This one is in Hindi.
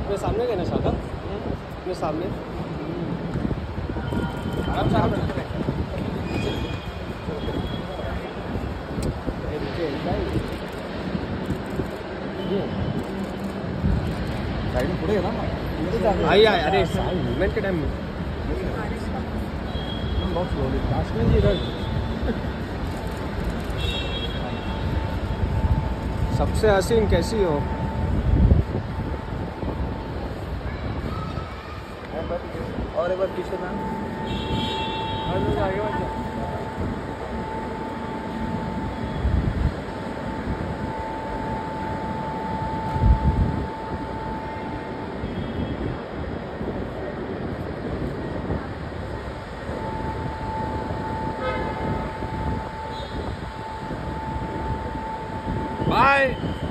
अपने सामने गए ना शादा, अपने सामने आराम से साइड में पुढे ना आई आए। अरे मूवमेंट के टाइम में बहुत स्लोली लास्ट में जी इधर सबसे हसीन कैसी हो? और एक बार पीछे ना आगे बढ़ जा। बाय।